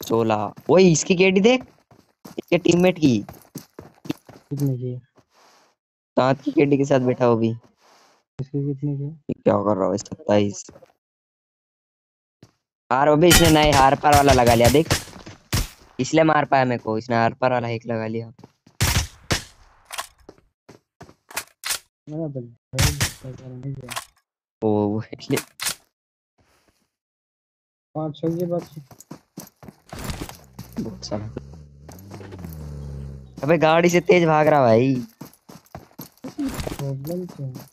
16। वही इसकी केडी देख, इसके टीममेट की। कितने की? 7 की केडी के साथ बैठा वो भी। इसकी कितने की? क्या कर रहा है? 27। हार अबे इसने नए हार पार वाला लगा लिया देख, इसलिए मार पाया मेरे को, इसने हार पार वाला एक लगा लिया। मेरा तो नहीं गया। ओ इसलिए 5-6 की बात। बहुत सारा। अबे गाड़ी से तेज भाग रहा भाई। प्रॉब्लम क्या है?